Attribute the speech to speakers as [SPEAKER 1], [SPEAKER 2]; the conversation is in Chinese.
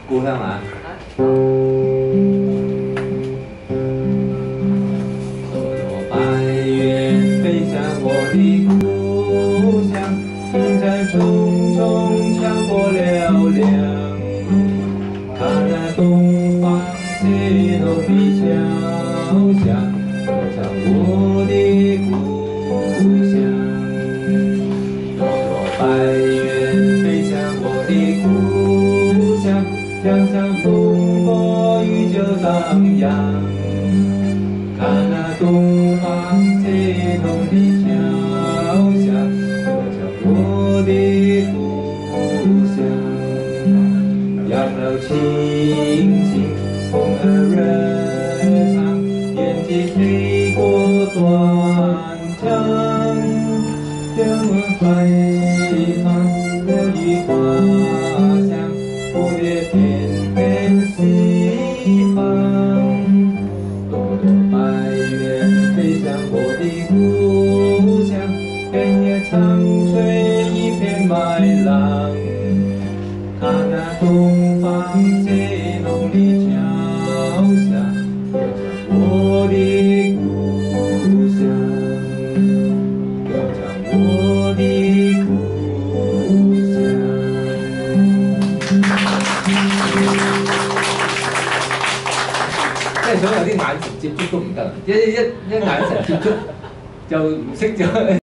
[SPEAKER 1] 鼓上来。朵朵白云飞向我的故乡，云彩重重强过了梁。看那东方西楼的桥响，歌唱我的故乡。朵朵白云飞向我的故乡，家乡风波依旧荡漾。看那东方西楼的桥响，歌唱我的故乡。杨柳青青，风儿热唱，燕季飞过断肠。人问海旁，我与花香，蝴蝶翩翩西方。朵朵白云飞向我的故乡，遍野长吹一片麦浪。看那东方西楼的桥下，歌唱我的故乡，歌唱我的故乡。即係想有啲眼神接觸都唔得，一眼神接觸就唔識咗。